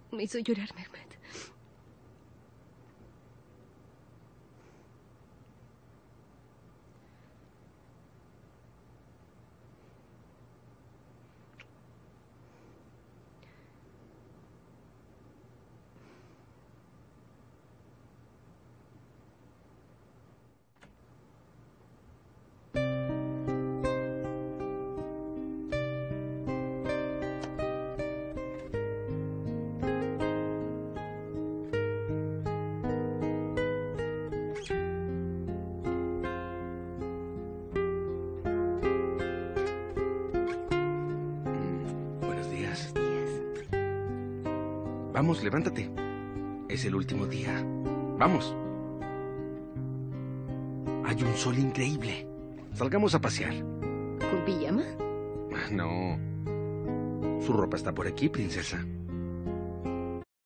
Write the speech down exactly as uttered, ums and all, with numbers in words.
Me hizo llorar, Mehmet. Vamos, levántate. Es el último día. Vamos. Hay un sol increíble. Salgamos a pasear. ¿Con pijama? No. Su ropa está por aquí, princesa.